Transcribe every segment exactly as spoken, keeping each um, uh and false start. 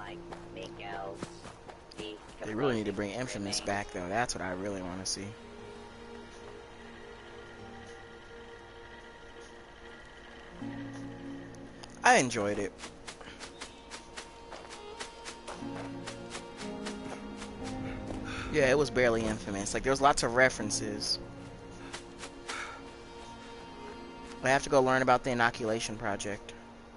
They really need to bring Infamous back, though. That's what I really want to see. I enjoyed it. Yeah, it was barely Infamous. Like, there was lots of references. I have to go learn about the Inoculation Project.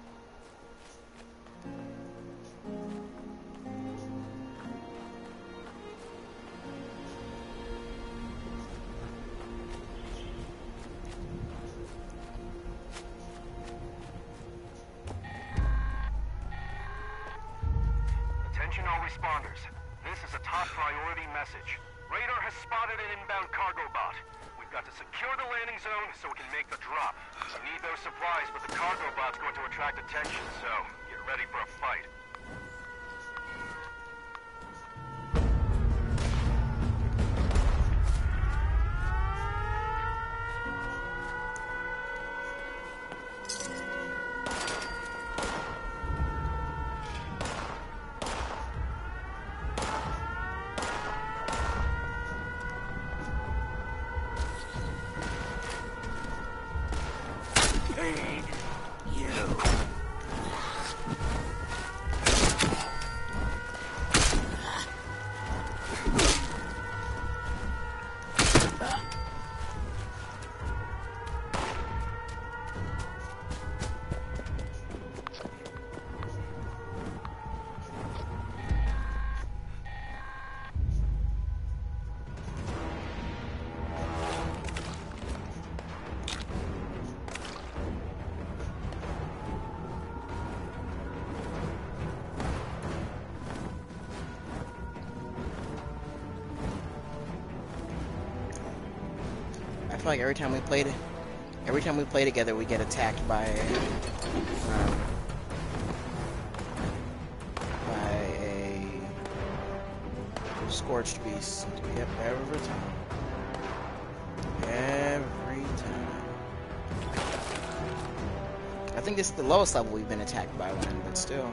Attention all responders. This is a top priority message. Radar has spotted an inbound cargo bot. We've got to secure the landing zone so we can make the drop. We need those supplies, but the cargo bot's going to attract attention, so get ready for a fight. I feel like every time we play it, every time we play together, we get attacked by um, by a scorched beast. Yep, every time. Every time. I think this is the lowest level we've been attacked by one, but still.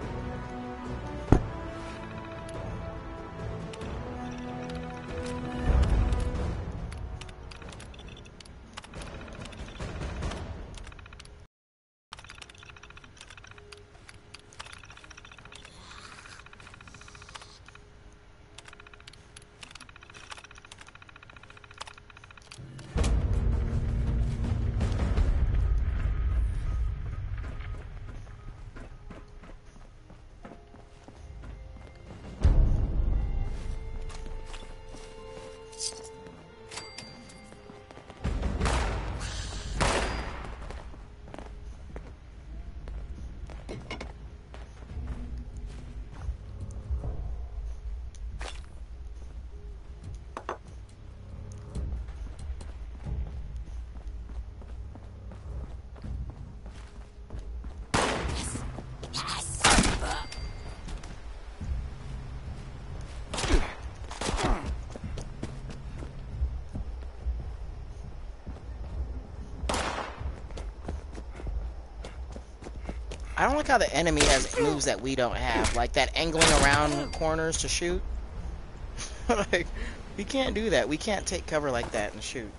I don't like how the enemy has moves that we don't have, like that angling around corners to shoot. Like, we can't do that. We can't take cover like that and shoot.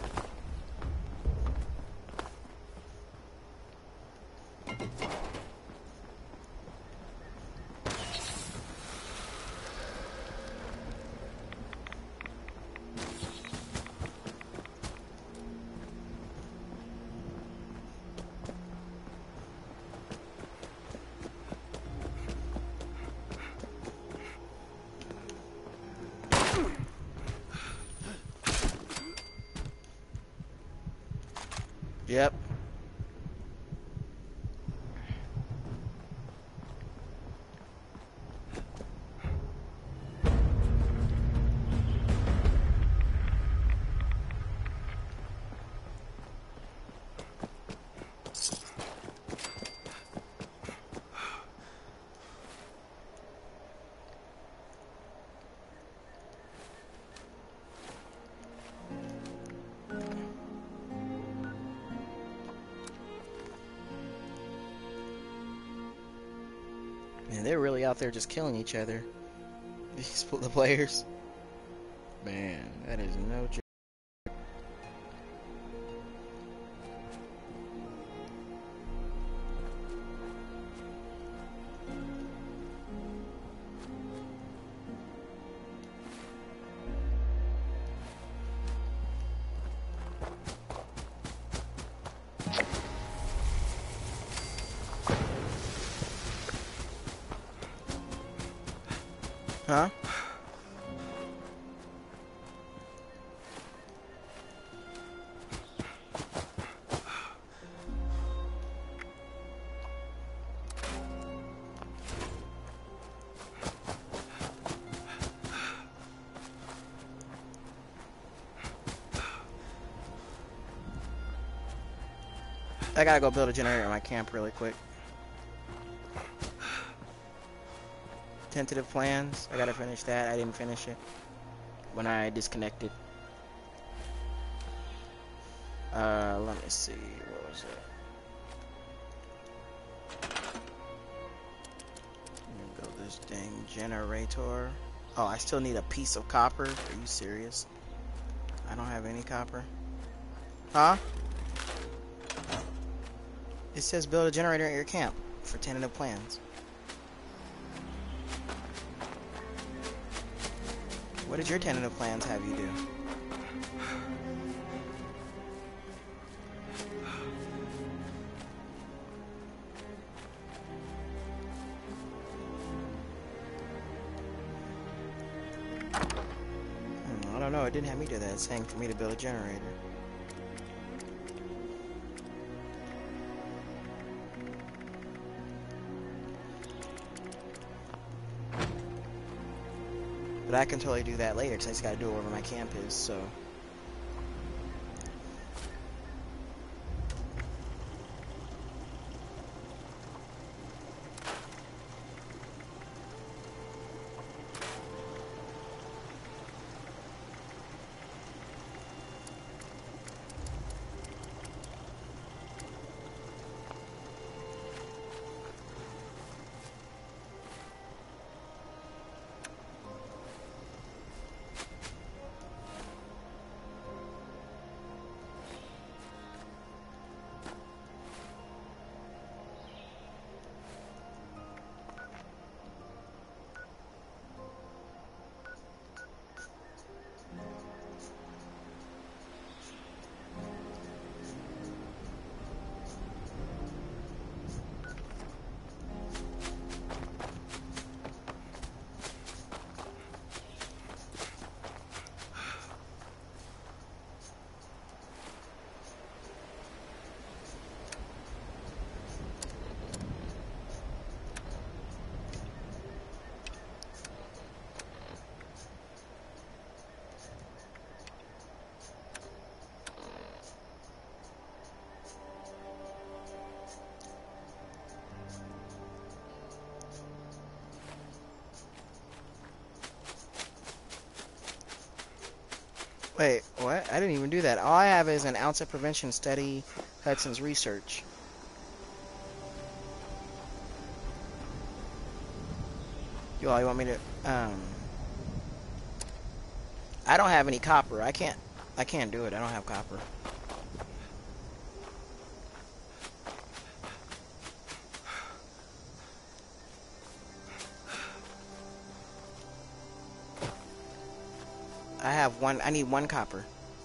Yep. Man, they're really out there just killing each other. These the players. Man, that is no joke. Huh? I gotta go build a generator in my camp really quick. Tentative plans. I gotta finish that. I didn't finish it when I disconnected. Uh, let me see. What was it? Let me build this dang generator. Oh, I still need a piece of copper. Are you serious? I don't have any copper. Huh? It says build a generator at your camp for tentative plans. What did your tentative plans have you do? Hmm, I don't know. It didn't have me do that. It's saying for me to build a generator. But I can totally do that later because I just got to do it wherever my camp is, so. Wait, what? I didn't even do that. All I have is an ounce of prevention study Hudson's research. You all, you want me to, um... I don't have any copper. I can't, I can't do it. I don't have copper. I have one, I need one copper.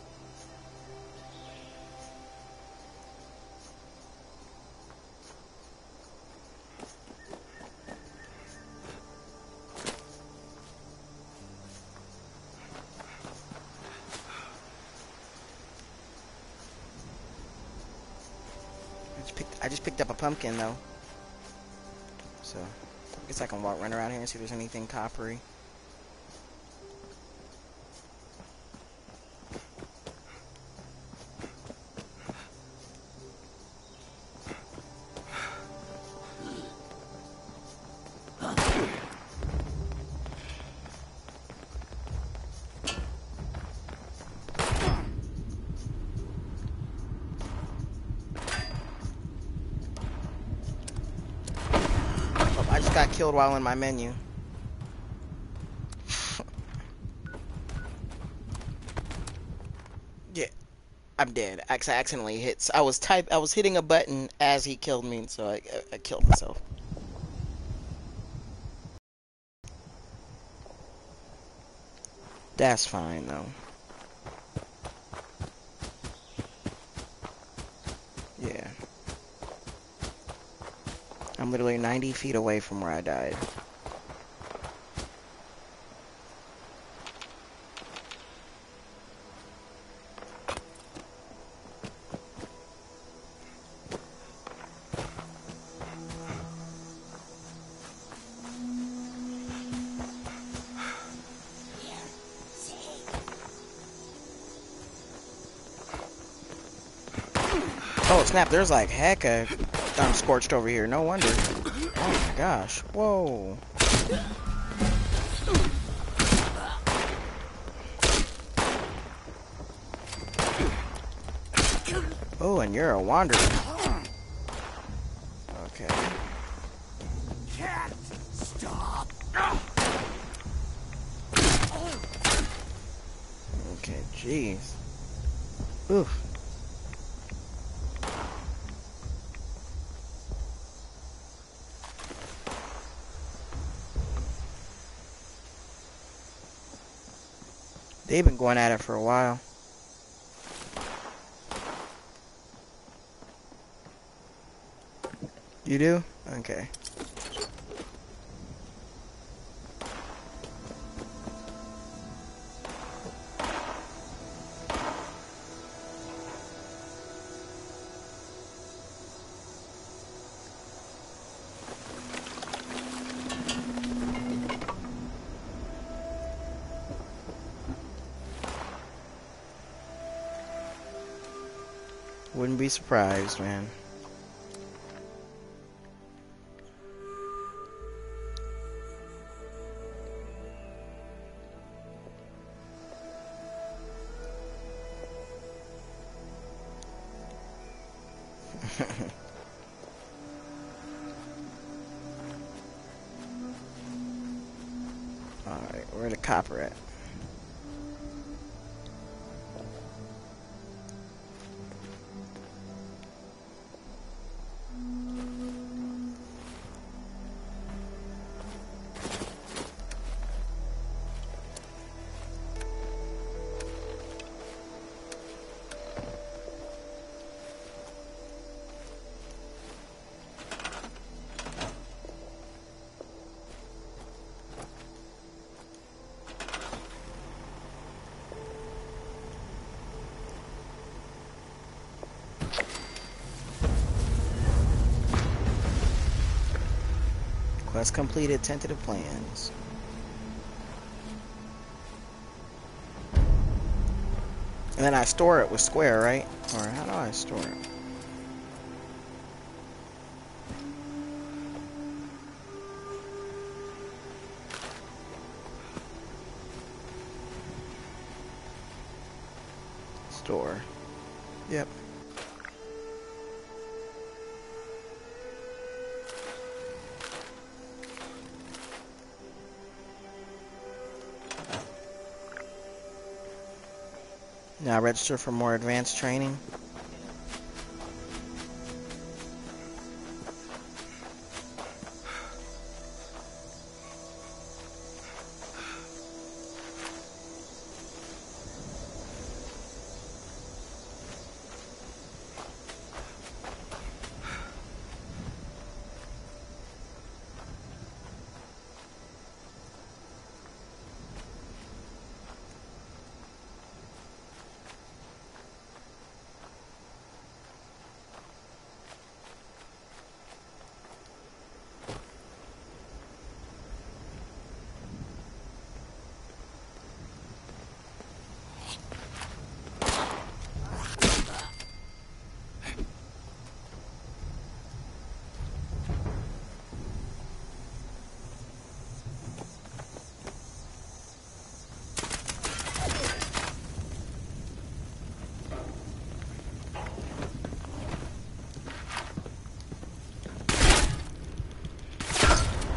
I just picked, I just picked up a pumpkin though. So, I guess I can walk, run around here and see if there's anything coppery. I just just got killed while in my menu. Yeah, I'm dead. I accidentally hit. I was type. I was hitting a button as he killed me, so I, I, I killed myself. That's fine though. Yeah. I'm literally ninety feet away from where I died. Oh snap, there's like hecka um, scorched over here, no wonder. Oh my gosh, whoa. Oh, and you're a wanderer. Okay. Can't stop. Okay, jeez. Oof. They've been going at it for a while. You do? Okay. Wouldn't be surprised, man. Alright, where the copper at? Quest completed, tentative plans. And then I store it with Square, right? Or how do I store it? Store. Yep. Now register for more advanced training.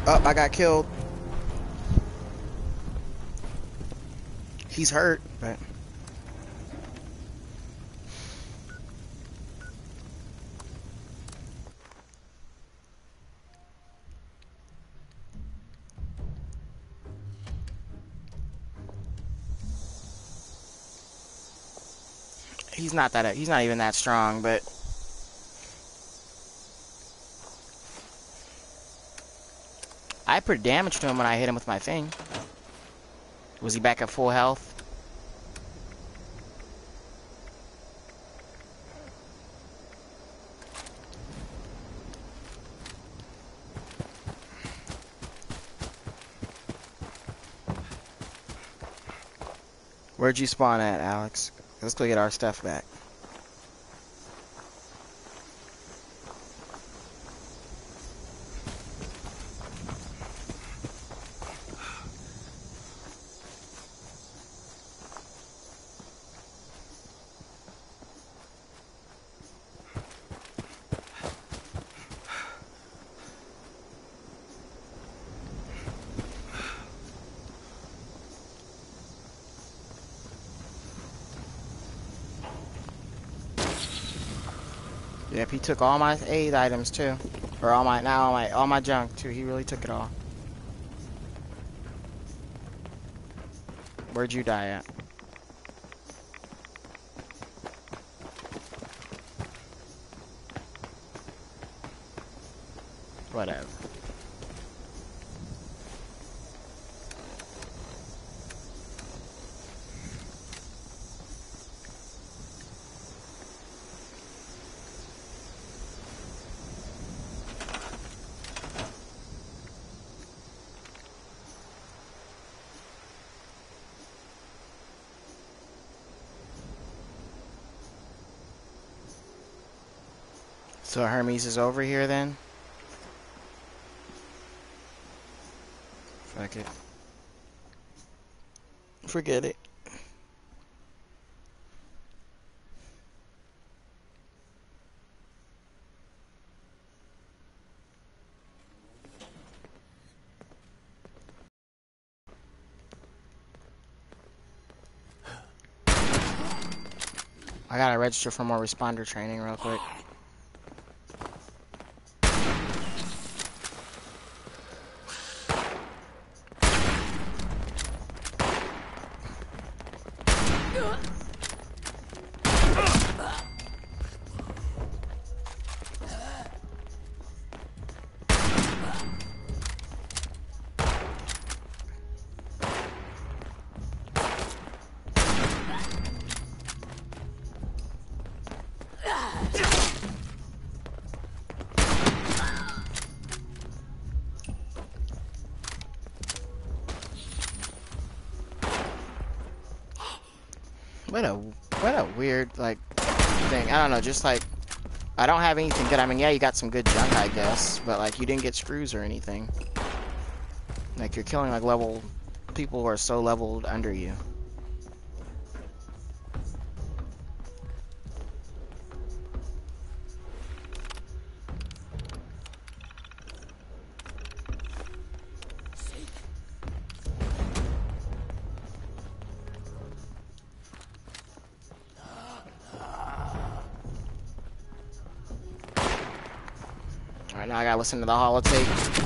Oh, I got killed. He's hurt, but... He's not that, he's not even that strong, but... I put damage to him when I hit him with my thing. Was he back at full health? Where'd you spawn at, Alex? Let's go get our stuff back. Yep, he took all my aid items too, or all my now all my all my junk too. He really took it all. Where'd you die at? Whatever. So Hermes is over here then? Fuck it. Forget it. I gotta register for more responder training real quick. What a what a weird like thing. I don't know, just like I don't have anything good. I mean, yeah, you got some good junk, I guess, but like you didn't get screws or anything. Like you're killing like level people who are so leveled under you. Alright, now I gotta listen to the holotape.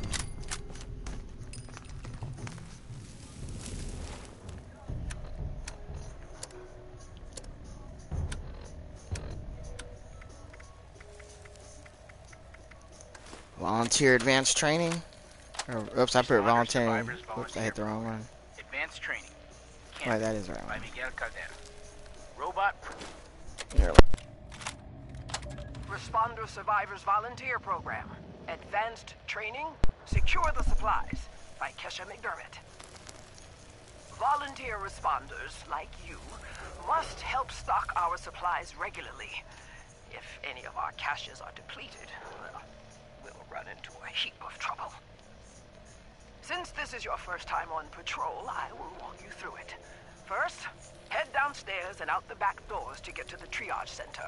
Volunteer advanced training? Or, oops, I put volunteering. Oops, I hit the wrong one. Advanced training. Right, that is right. By Miguel Caldera. Robot. Here. Responder Survivors Volunteer Program. Advanced Training. Secure the Supplies. By Kesha McDermott. Volunteer responders, like you, must help stock our supplies regularly. If any of our caches are depleted, well, we'll run into a heap of trouble. Since this is your first time on patrol, I will walk you through it. First, head downstairs and out the back doors to get to the triage center.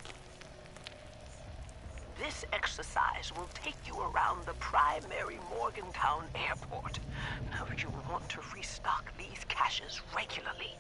This exercise will take you around the primary morgue Morgantown Airport. Now you will want to restock these caches regularly.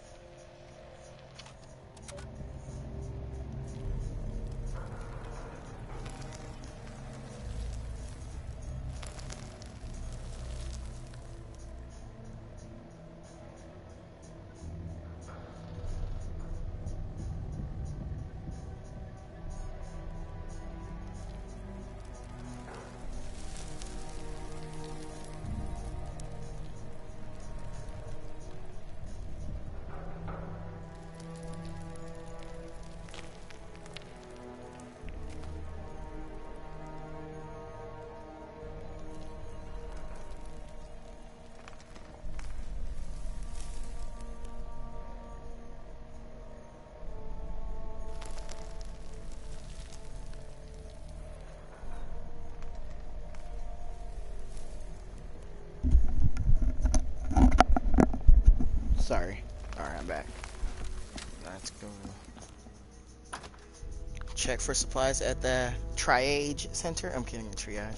Sorry. Alright, I'm back. Let's go. Check for supplies at the Triage Center. I'm kidding, the Triage.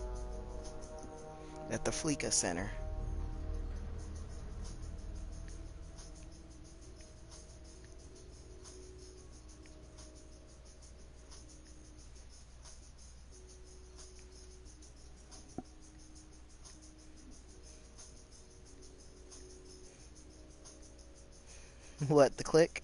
At the Fleeca Center. What, the click?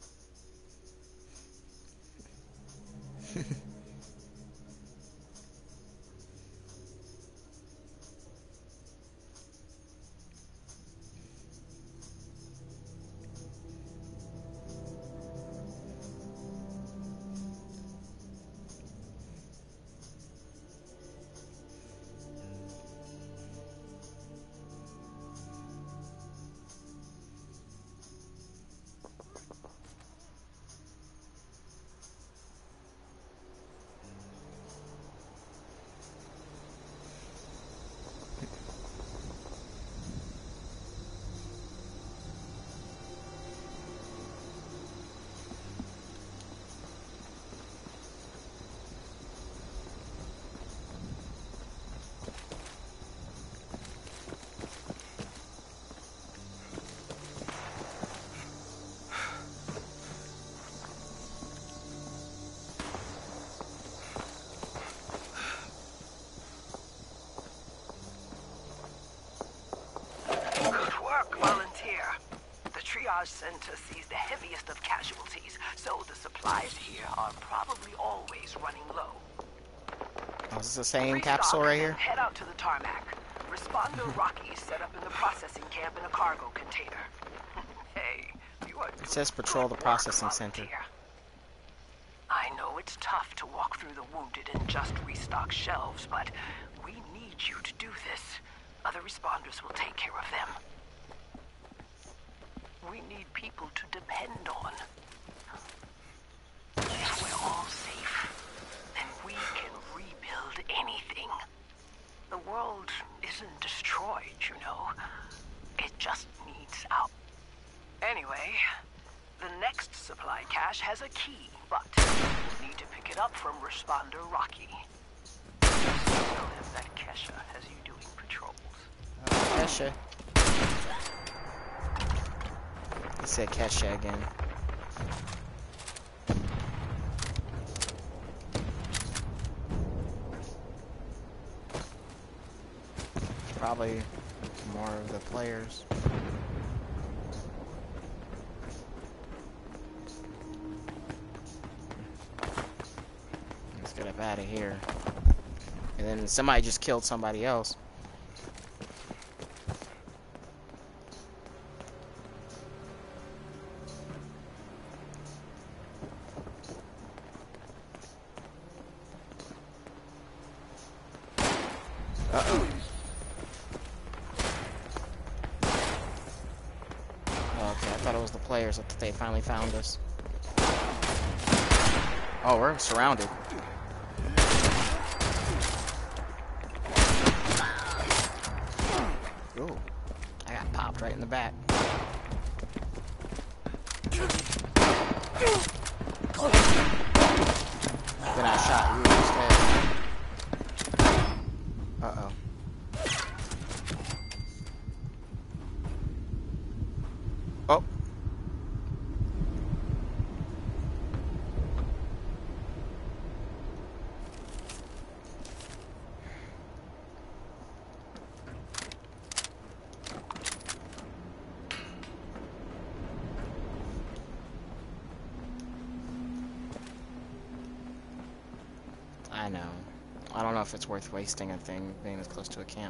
Center sees the heaviest of casualties, so the supplies here are probably always running low. Oh, is this the same Restock, capsule right here? Head out to the tarmac. Responder Rocky set up in the processing camp in a cargo container. Hey, you are. It says patrol the processing center. I know it's tough to walk through the wounded and just restock shelves, but we need you to do this. Other responders will take care of them. We need people to depend on. If we're all safe, then we can rebuild anything. The world isn't destroyed, you know. It just needs out. Anyway, the next supply cache has a key, but you'll need to pick it up from Responder Rocky. Tell him that Kesha has you doing patrols. Uh, Kesha. He said Kesha again. Probably more of the players. Let's get up out of here. And then somebody just killed somebody else. Uh-oh. Oh, okay, I thought it was the players that they finally found us. Oh, we're surrounded. Ooh, I got popped right in the back. Then I shot you instead. Uh-oh. I know. I don't know if it's worth wasting a thing being as close to a camp.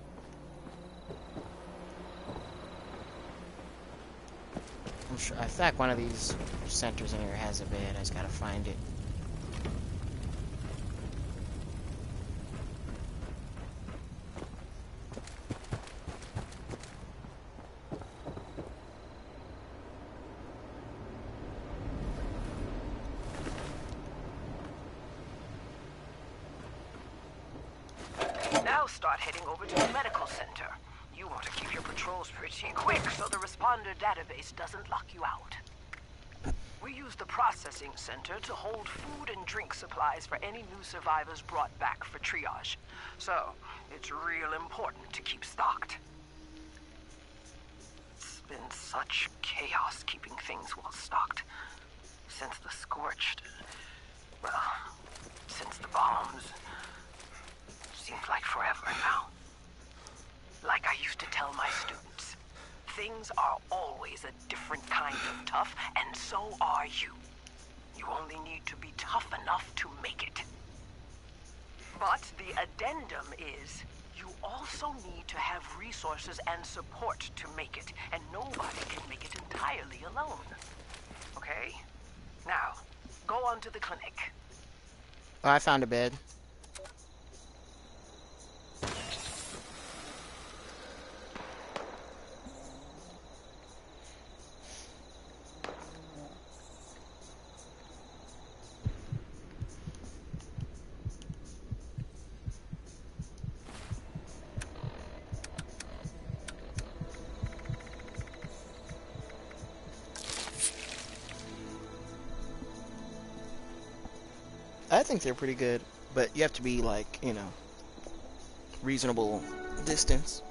I'm sure. I think one of these centers in here has a bed. I just gotta find it. Now start heading over to the medical center. You want to keep your patrols pretty quick so the responder database doesn't lock you out. We use the processing center to hold food and drink supplies for any new survivors brought back for triage. So, it's real important to keep stocked. It's been such chaos keeping things well stocked. Since the Scorched... well, since the bombs... Seems like forever now. Like I used to tell my students, things are always a different kind of tough, and so are you. You only need to be tough enough to make it. But the addendum is, you also need to have resources and support to make it, and nobody can make it entirely alone. Okay? Now, go on to the clinic. Oh, I found a bed. I think they're pretty good, but you have to be like, you know, reasonable distance.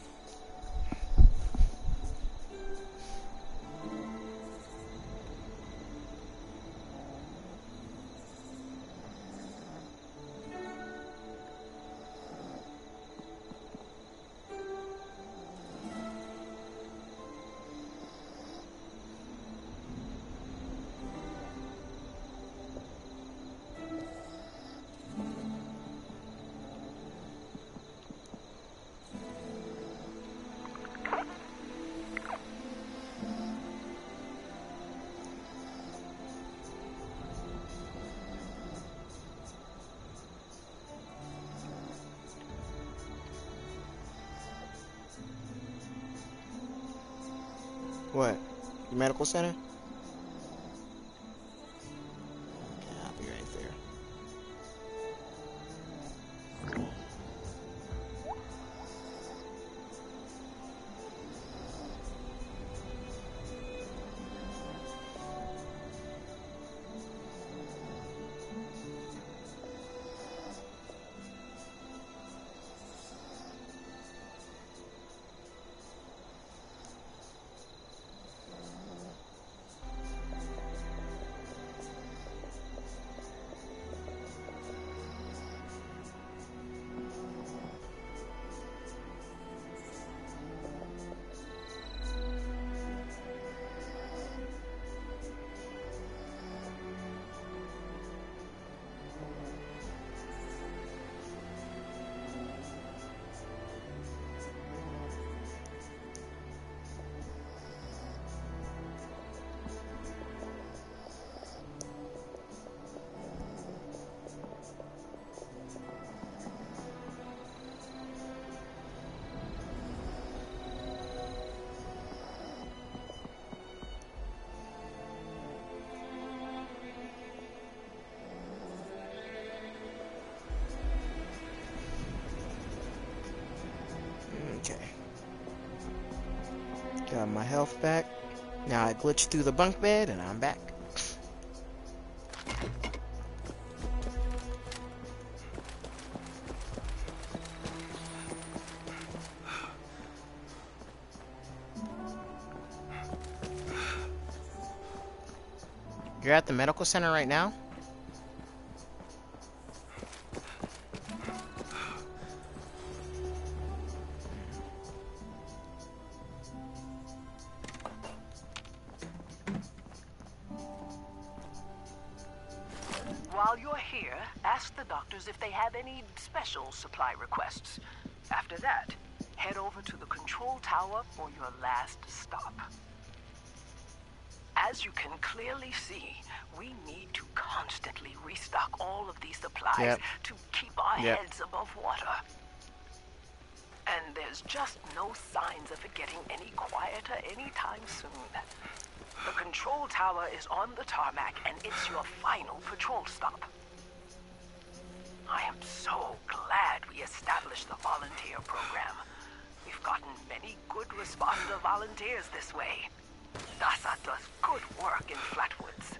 What? The medical center? Okay, I'll be right there. Okay. Got my health back. Now I glitched through the bunk bed and I'm back. You're at the medical center right now? While you're here, ask ask the doctors if they have any special supply requests. After that, head over to the control tower for your last stop. As you can clearly see, we need to constantly restock all of these supplies Yep. to keep our Yep. heads above water. And there's just no signs of it getting any quieter anytime soon. The control tower is on the tarmac, and it's your final patrol stop. I am so glad we established the volunteer program. We've gotten many good responder volunteers this way. NASA does good work in Flatwoods.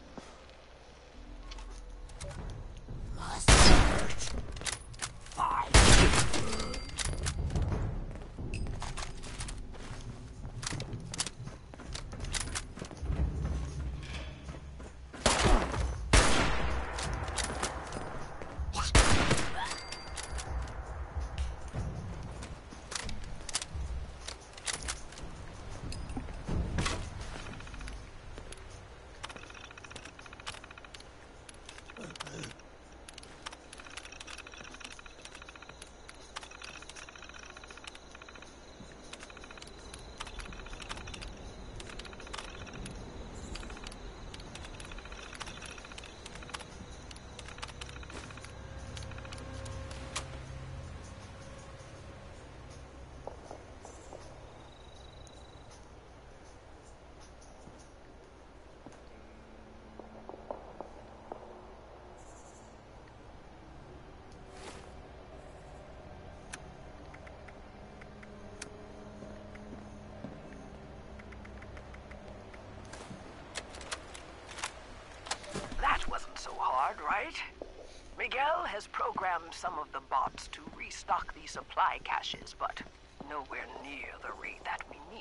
That wasn't so hard, right? Miguel has programmed some of the bots to restock the supply caches, but nowhere near the rate that we need.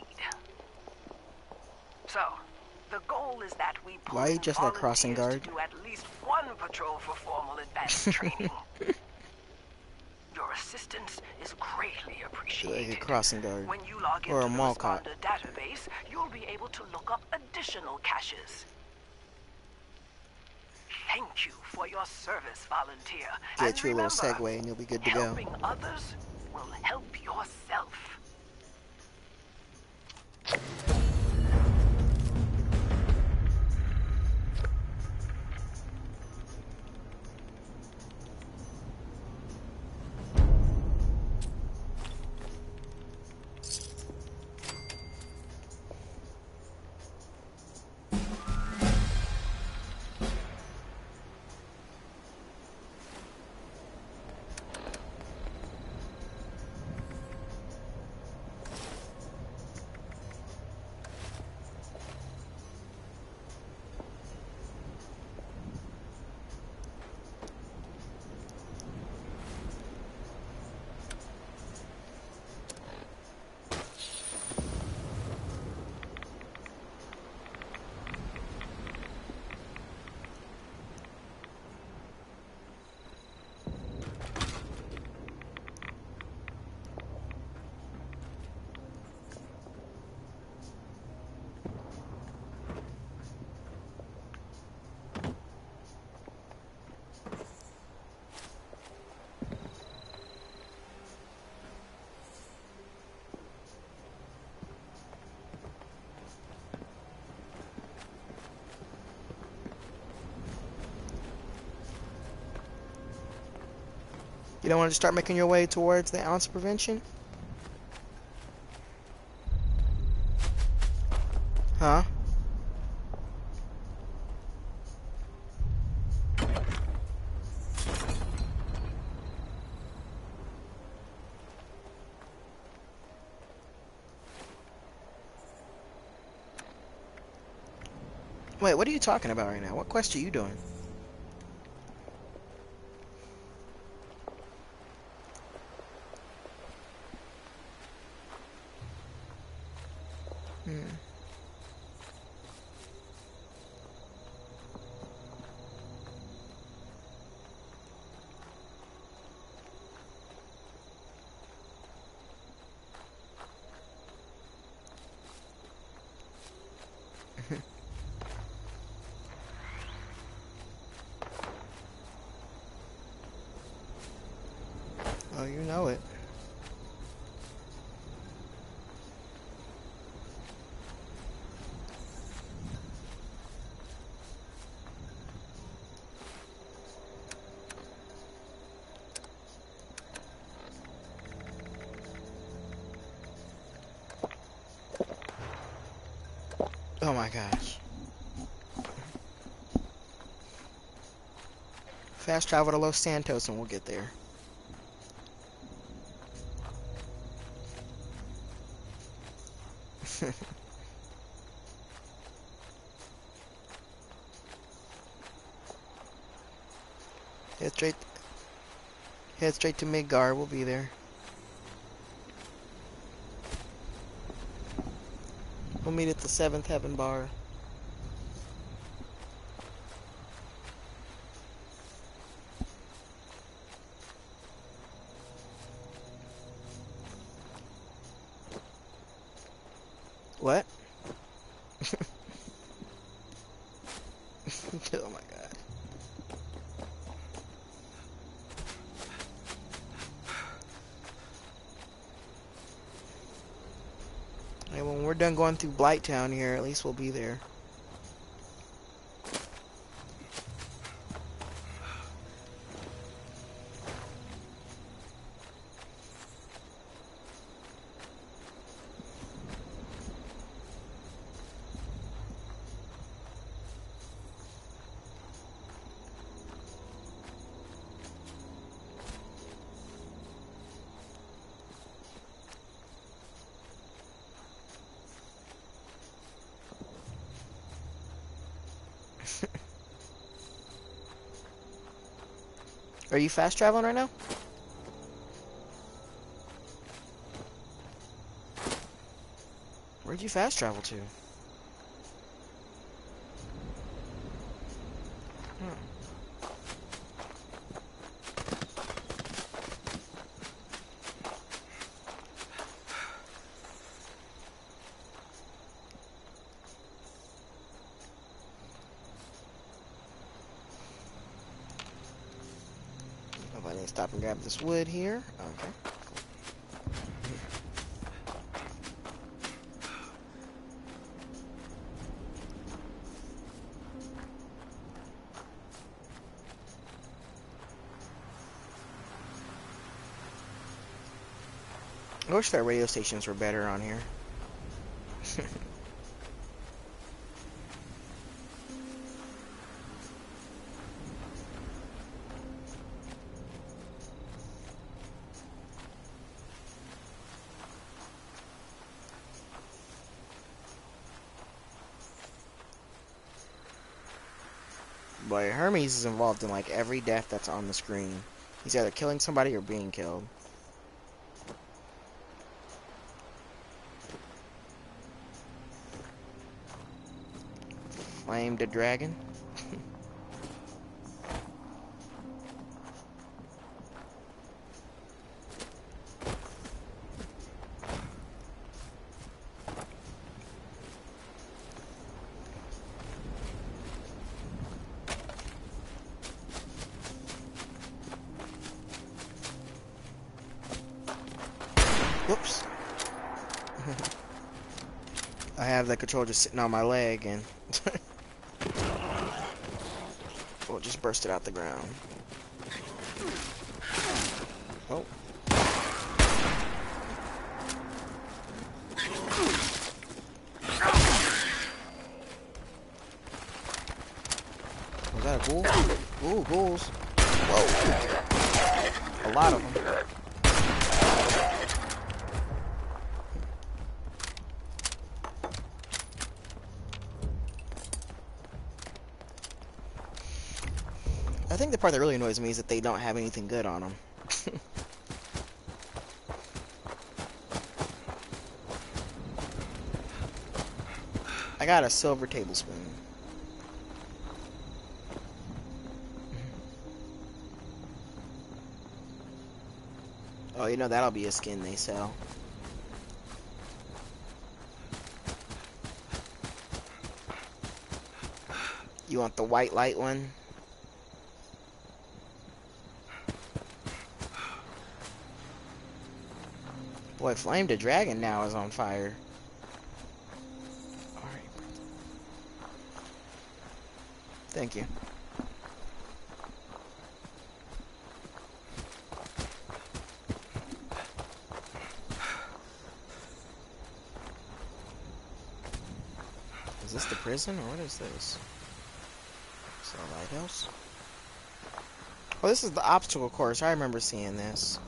So, the goal is that we pull Why are you in just a crossing volunteers guard? to do at least one patrol for formal advanced training. Your assistance is greatly appreciated. Like a crossing guard. When you log Or into a the mall cop. responder database, you'll be able to look up additional caches. Thank you for your service, volunteer. Get And you a little remember, segue and you'll be good to go. helping others will help yourself. You don't want to start making your way towards the ounce prevention? Huh? Wait, what are you talking about right now? What quest are you doing? Hmm. you know it. Oh my gosh. Fast travel to Los Santos and we'll get there. Head straight Head straight to Midgar, we'll be there. We'll meet at the Seventh Heaven Bar. What? Oh my god. Hey, when we're done going through Blighttown here, at least we'll be there. Are you fast traveling right now? Where'd you fast travel to? Hmm. Nobody stop and grab this wood here. Okay. I wish that radio stations were better on here. But Hermes is involved in like every death that's on the screen. He's either killing somebody or being killed. Flame the dragon. Whoops. I have the controller just sitting on my leg and we'll just burst it out the ground. Oh. Was that a ghoul? Ooh, ghouls. Whoa. A lot of them. I think the part that really annoys me is that they don't have anything good on them. I got a silver tablespoon. Oh, you know, that'll be a skin they sell. You want the white light one? Boy, Flame the Dragon now is on fire. Alright. Thank you. Is this the prison, or what is this? Is that a lighthouse? Oh, this is the obstacle course. I remember seeing this.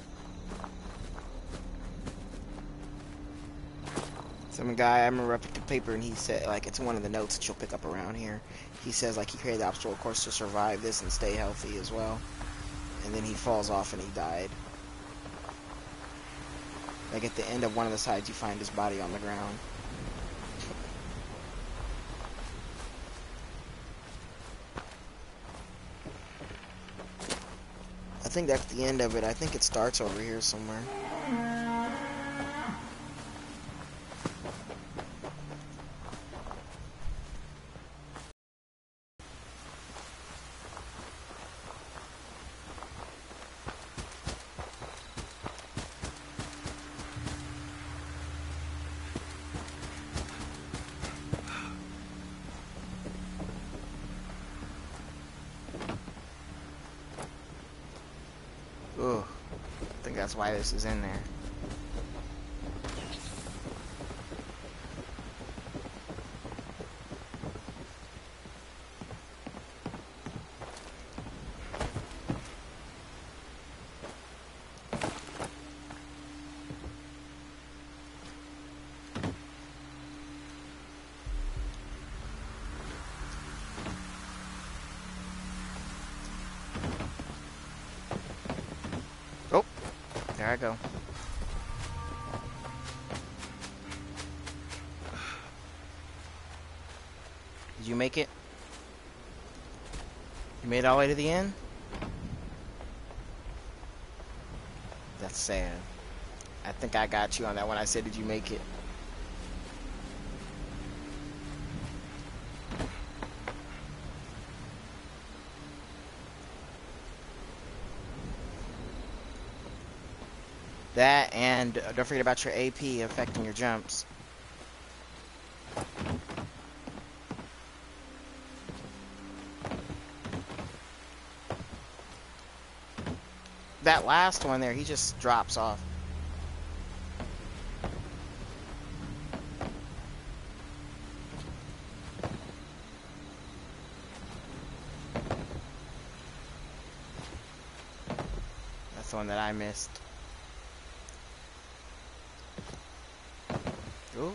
Some guy, I remember I picked a paper and he said, like, it's one of the notes that you'll pick up around here. He says, like, he created the obstacle course to survive this and stay healthy as well. And then he falls off and he died. Like, at the end of one of the sides, you find his body on the ground. I think that's the end of it. I think it starts over here somewhere. Ugh. I think that's why this is in there. There I go. Did you make it? You made it all the way to the end? That's sad. I think I got you on that one. I said, did you make it? That, and uh, don't forget about your A P affecting your jumps. That last one there, he just drops off. That's the one that I missed. Ooh.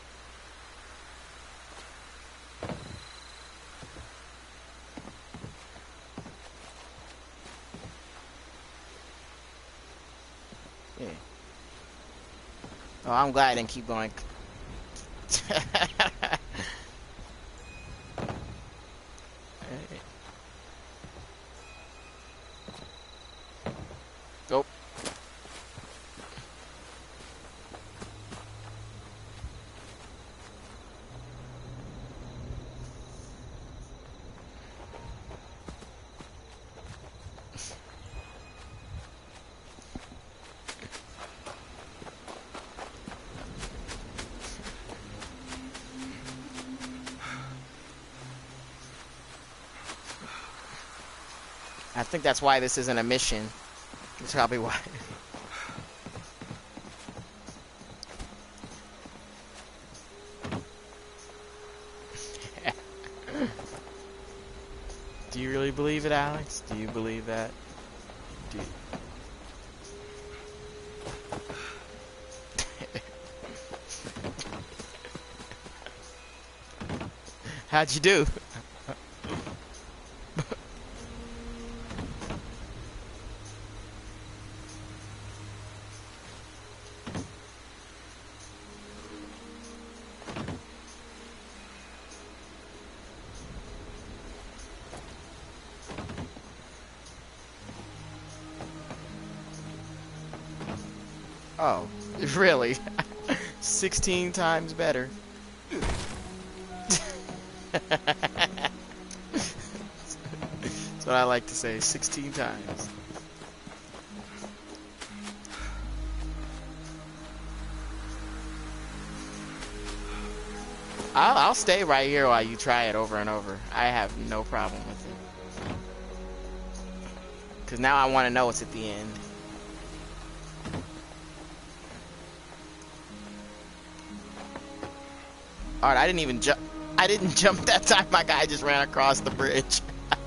Yeah. Oh, I'm glad I didn't keep going. Go. I think that's why this isn't a mission. That's probably why. Do you really believe it, Alex? Do you believe that? Do you... How'd you do? Oh, really? sixteen times better. That's what I like to say, sixteen times. I'll, I'll stay right here while you try it over and over. I have no problem with it. Because now I want to know what's at the end. Alright, I didn't even jump. I didn't jump that time. My guy just ran across the bridge.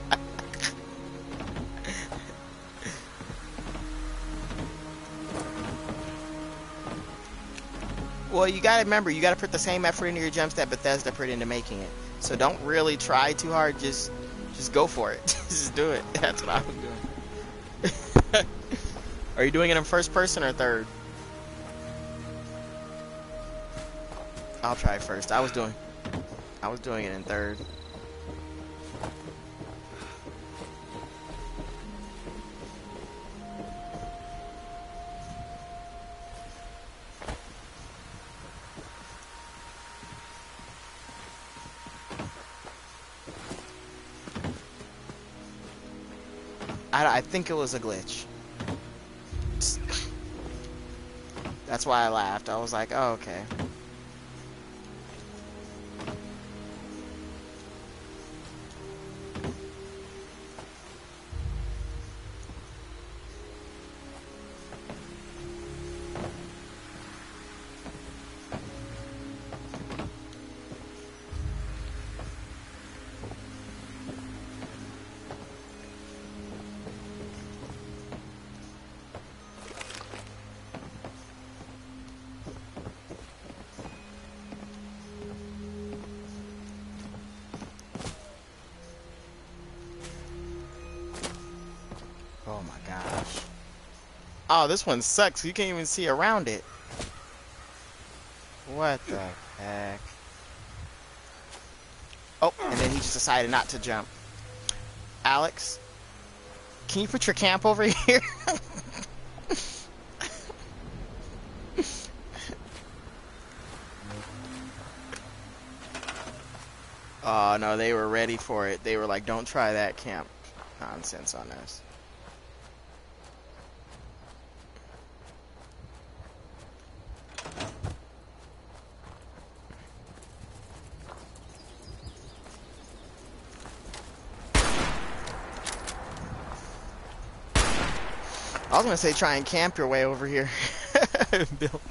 Well, you gotta remember, you gotta put the same effort into your jumps that Bethesda put into making it. So don't really try too hard. Just, just go for it. Just do it. That's what I was doing. Are you doing it in first person or third? I'll try first. I was doing, I was doing it in third. I, I think it was a glitch. That's why I laughed. I was like, oh, okay. Oh my gosh. Oh, this one sucks. You can't even see around it. What the heck? Oh, and then he just decided not to jump. Alex, can you put your camp over here? Oh no, they were ready for it. They were like, don't try that camp nonsense on us. I was gonna say try and camp your way over here, Bill.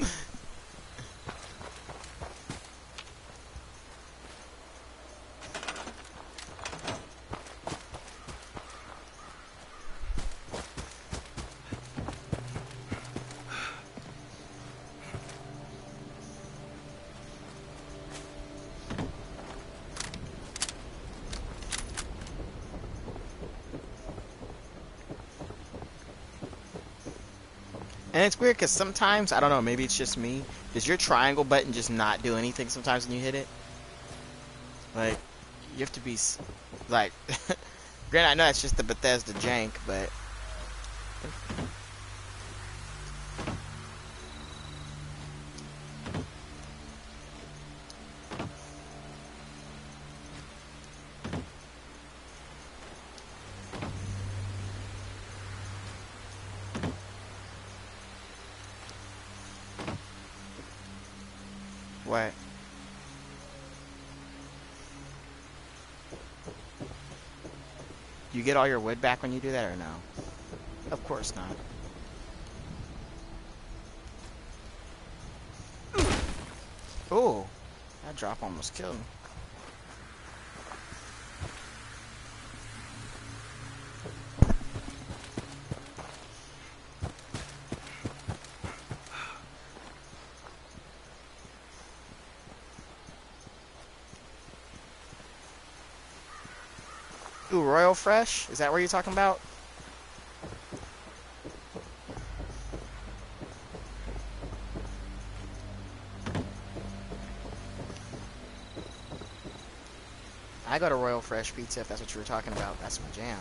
And it's weird because sometimes, I don't know, maybe it's just me. Does your triangle button just not do anything sometimes when you hit it? Like, you have to be, like, granted, I know it's just the Bethesda jank, but... What? You get all your wood back when you do that, or no? Of course not. Oh, that drop almost killed me. Ooh, Royal Fresh? Is that what you're talking about? I go to Royal Fresh Pizza if that's what you were talking about. That's my jam.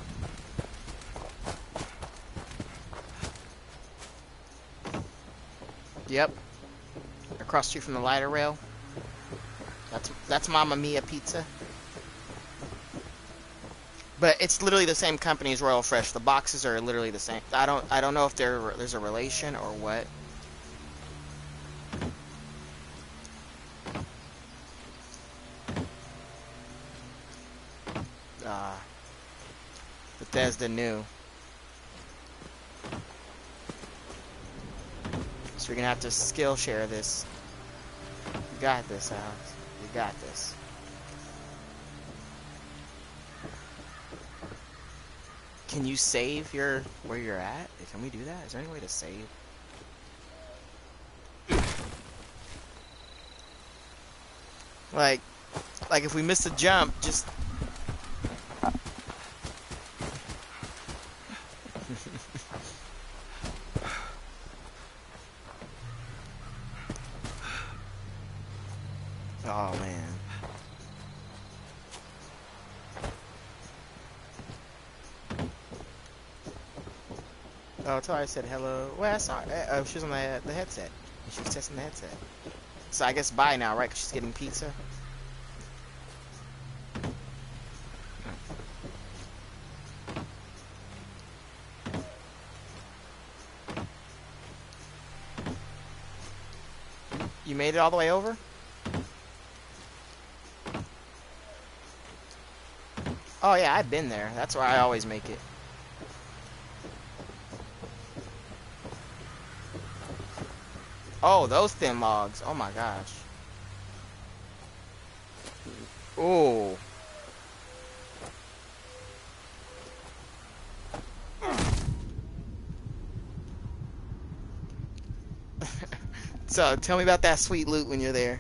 Yep. Across the street from the lighter rail. That's that's Mamma Mia Pizza. But it's literally the same company as Royal Fresh. The boxes are literally the same. I don't I don't know if there there's a relation or what. Bethesda knew. So you're gonna have to skill share this. You got this, Alex. You got this. Can you save your where you're at? Can we do that? Is there any way to save? Like, like if we miss a jump, just. Oh man. Oh, Tari said hello. Well, I saw her. Oh, she was on the, the headset. She was testing the headset. So I guess bye now, right? Because she's getting pizza. You made it all the way over? Oh yeah, I've been there. That's where I always make it. Oh, those thin logs. Oh my gosh. Oh. So, tell me about that sweet loot when you're there.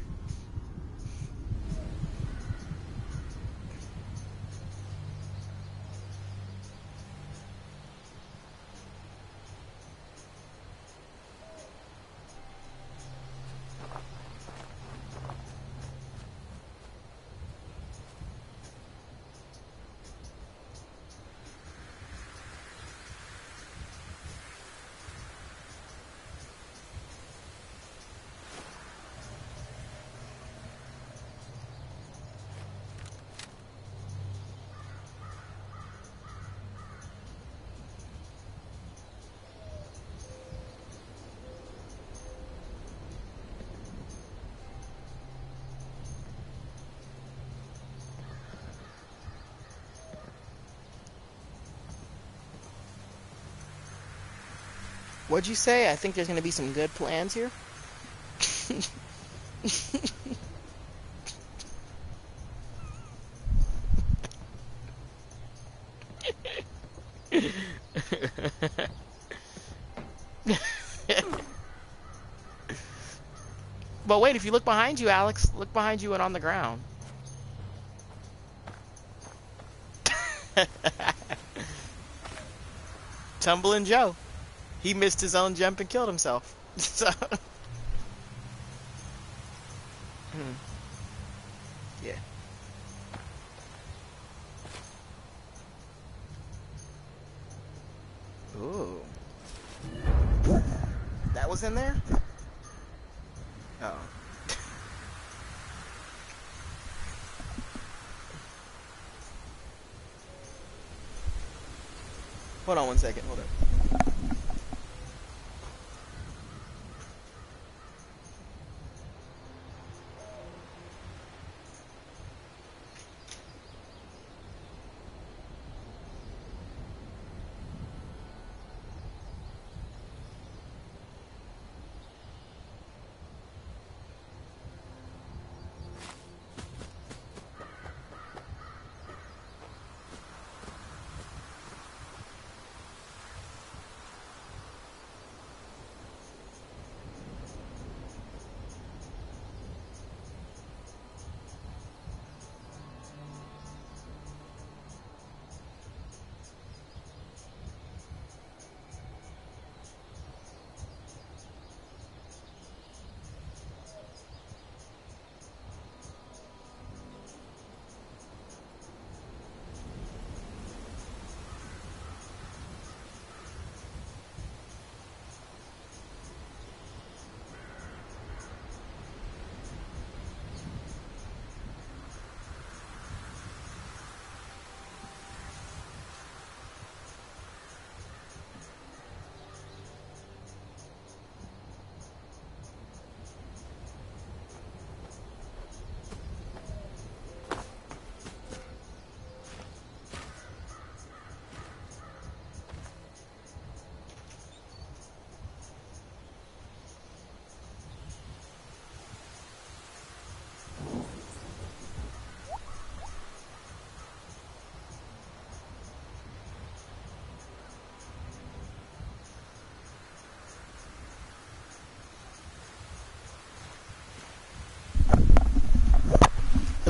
What'd you say? I think there's going to be some good plans here. But wait, if you look behind you, Alex, look behind you and on the ground. Tumbling Joe. He missed his own jump and killed himself. So, hmm. Yeah. Ooh. That was in there? Oh. Hold on one second. Hold up.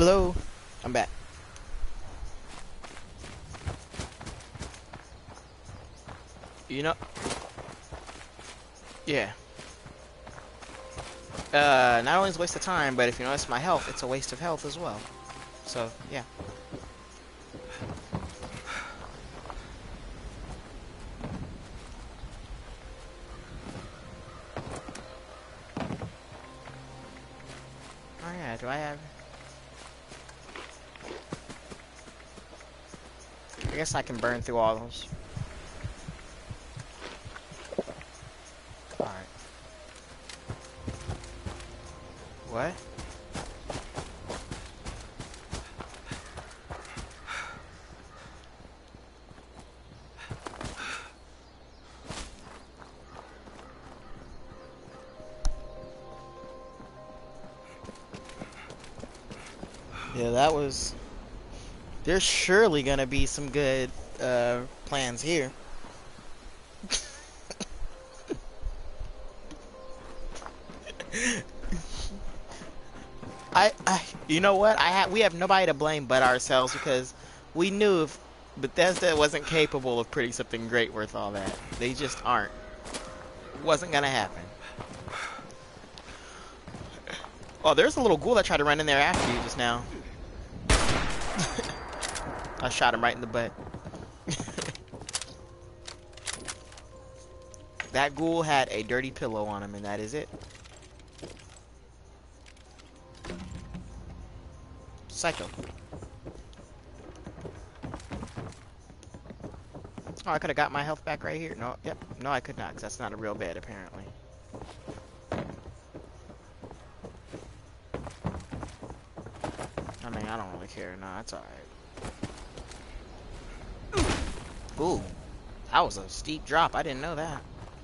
Hello? I'm back. You know... Yeah. Uh, not only is it a waste of time, but if you notice my health, it's a waste of health as well. So, yeah. Oh yeah, do I have... I guess I can burn through all those. Alright. What? Yeah, that was... There's surely gonna be some good uh, plans here. I, I, you know what? I have, we have nobody to blame but ourselves because we knew if Bethesda wasn't capable of putting something great worth all that. They just aren't. It wasn't gonna happen. Oh, there's a little ghoul that tried to run in there after you just now. I shot him right in the butt. That ghoul had a dirty pillow on him, and that is it. Psycho. Oh, I could have got my health back right here. No, yep. No, I could not, because that's not a real bed, apparently. I mean, I don't really care. No, that's alright. Ooh. That was a steep drop. I didn't know that.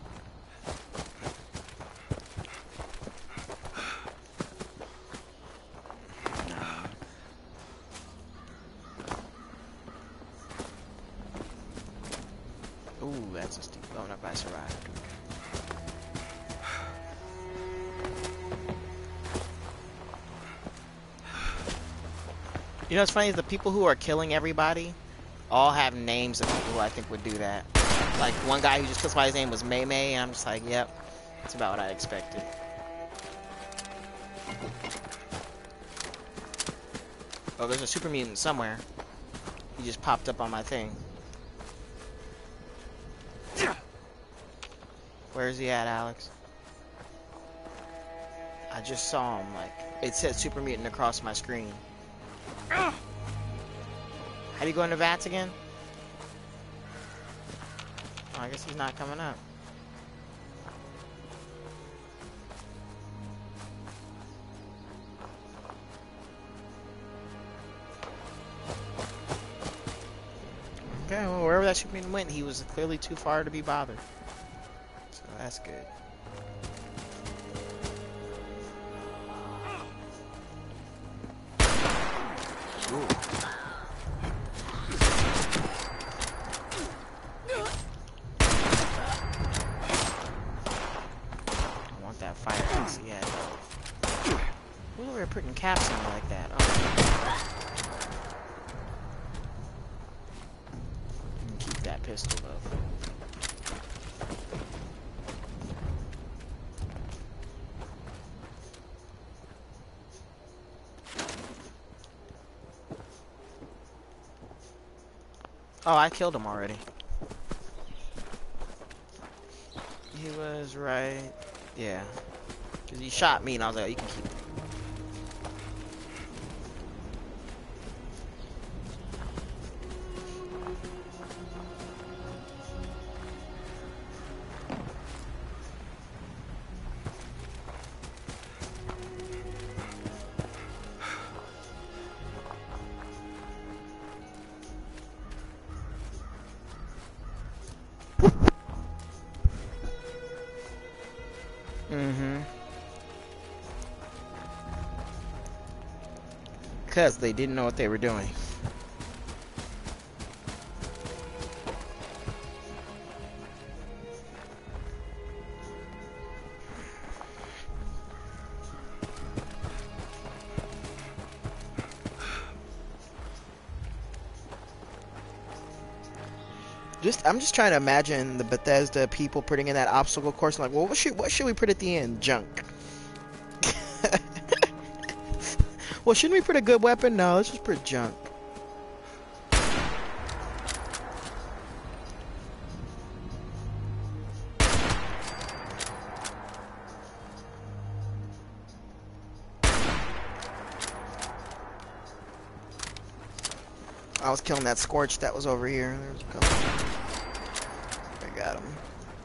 Ooh, that's a steep. Oh, no, I survived. You know what's funny is the people who are killing everybody all have names of people who I think would do that. Like, one guy who just killed somebody's name was May May, and I'm just like, yep, that's about what I expected. Oh, there's a super mutant somewhere. He just popped up on my thing. Where is he at, Alex? I just saw him, like, it said super mutant across my screen. How do you go into V A T S again? Oh, I guess he's not coming up. Okay, well, wherever that super mutant went, he was clearly too far to be bothered. So that's good. Ooh. I want that fire axe yet. Who's over here putting caps on me like that? Oh. Keep that pistol though. Oh, I killed him already. He was right. Yeah. Because he shot me and I was like, oh, you can keep it. Mm-hmm. Because they didn't know what they were doing. Just I'm just trying to imagine the Bethesda people putting in that obstacle course. Like, well, what should what should we put at the end? Junk. Well, shouldn't we put a good weapon? No, let's just put junk. I was killing that Scorch that was over here. There's a couple. I got him.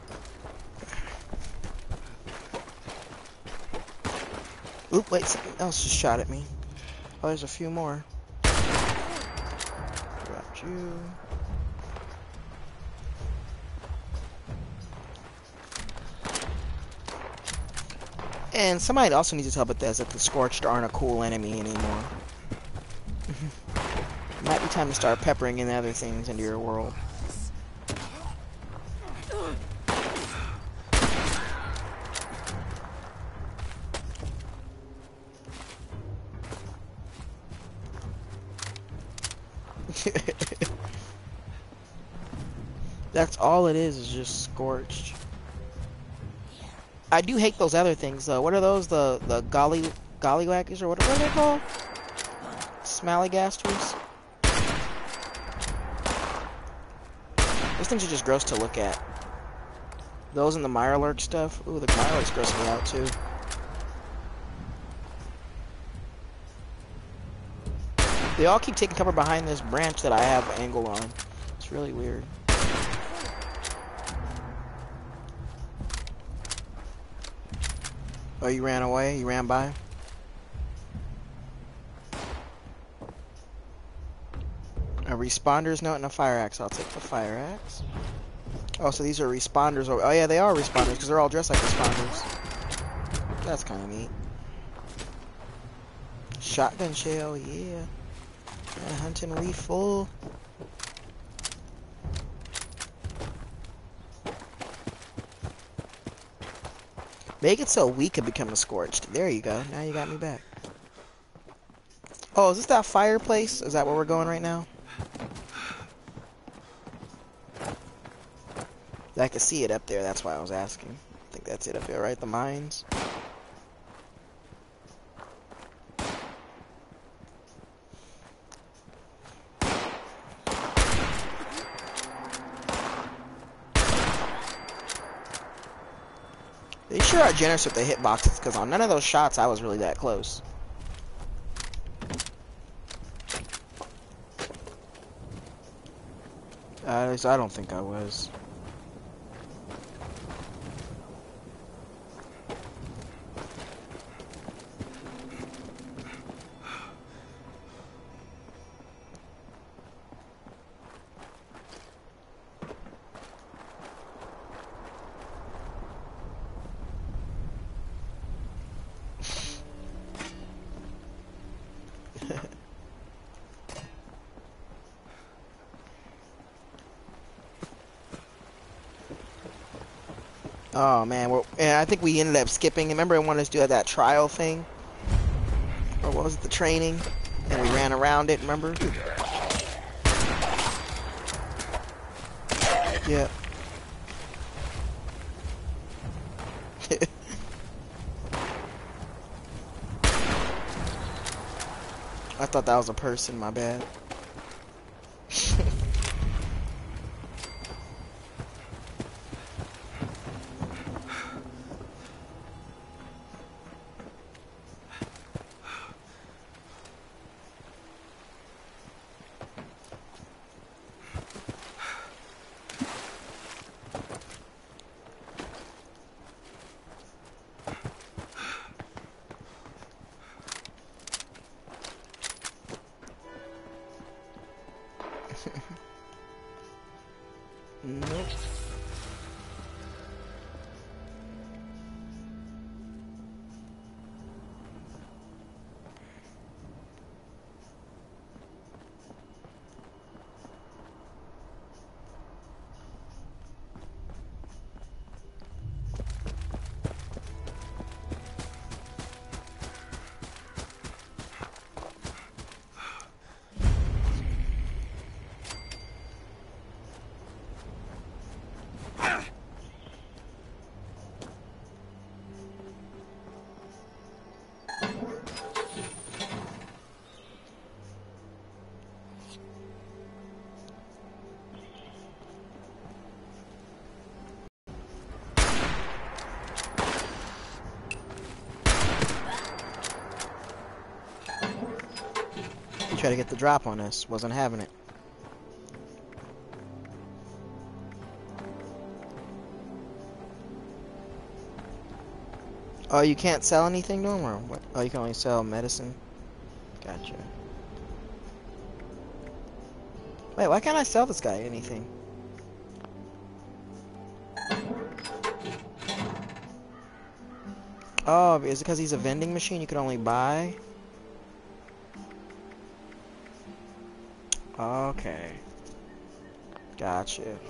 Oop, wait, something else just shot at me. Oh, there's a few more. Dropped you. And somebody also needs to tell Bethesda that the Scorched aren't a cool enemy anymore. Might be time to start peppering in other things into your world. That's all it is, is just Scorched. I do hate those other things though. What are those? The the golly gollywackers or what, what are they called? Smallygasters? Those things are just gross to look at. Those and the Mirelurk stuff. Ooh, the Mirelurk's grossing me out too. They all keep taking cover behind this branch that I have angle on. It's really weird. Oh, you ran away? You ran by? A responder's note and a fire axe. I'll take the fire axe. Oh, so these are responders. Oh, yeah, they are responders because they're all dressed like responders. That's kind of neat. Shotgun shell, yeah. And a hunting rifle. Make it so we can become a Scorched. There you go. Now you got me back. Oh, is this that fireplace? Is that where we're going right now? I can see it up there. That's why I was asking. I think that's it up there, right? The mines. They sure are generous with the hitboxes, because on none of those shots I was really that close. Uh, at least I don't think I was. Oh man, we're, and I think we ended up skipping. Remember, I wanted us to do that trial thing, or what was it, the training? And we ran around it. Remember? Yeah. I thought that was a person. My bad. He tried to get the drop on us. Wasn't having it. Oh, you can't sell anything to him, or what? Oh, you can only sell medicine. Gotcha. Wait, why can't I sell this guy anything? Oh, is it because he's a vending machine? You can only buy? Okay. Gotcha.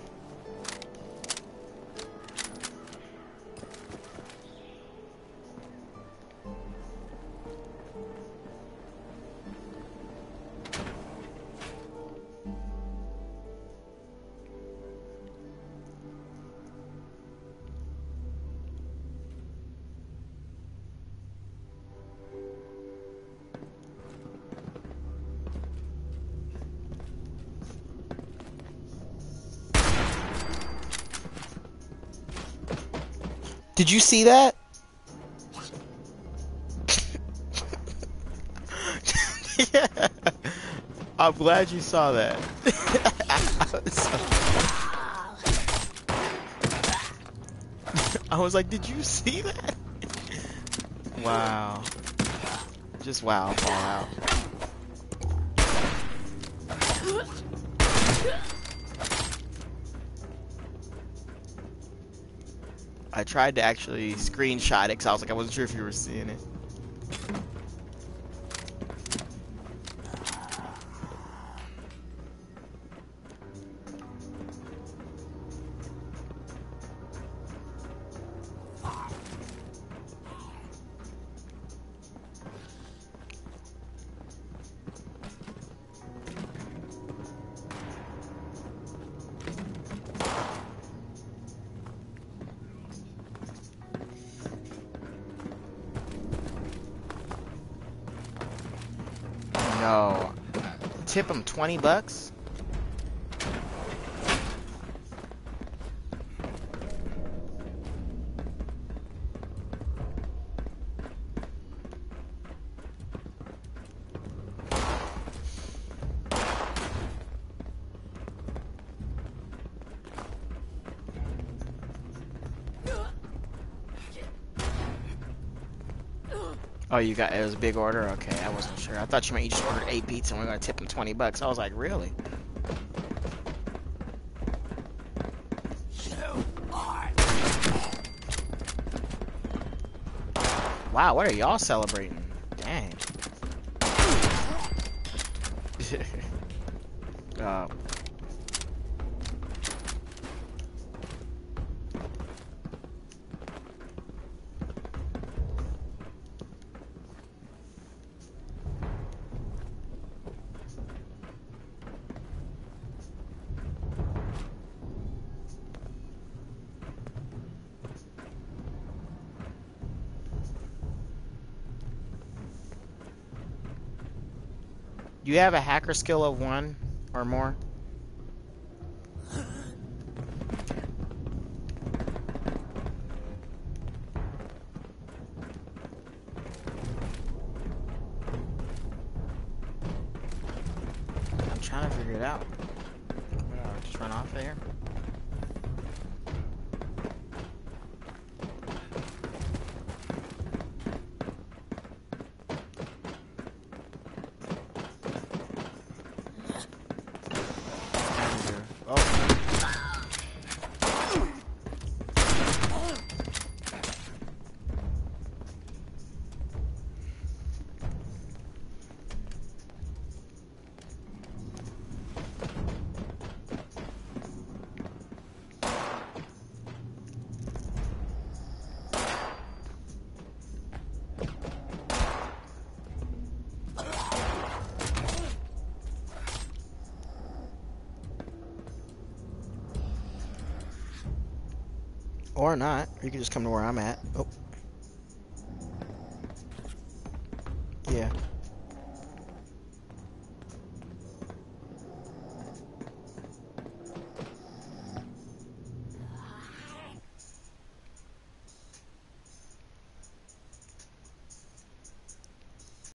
Did you see that? Yeah. I'm glad you saw that. I was like, did you see that? Wow. Just wow, Fallout. I tried to actually screenshot it because I was like, I wasn't sure if you were seeing it. No. Tip him twenty bucks? Oh, you got it was a big order? Okay, I wasn't sure. I thought you meant you just ordered eight pizza and we're gonna tip him twenty bucks. I was like, really? Wow, what are y'all celebrating? Dang. uh, you have a hacker skill of one or more? I'm trying to figure it out. I'm gonna just run off of here. Or not. You can just come to where I'm at. Oh. Yeah.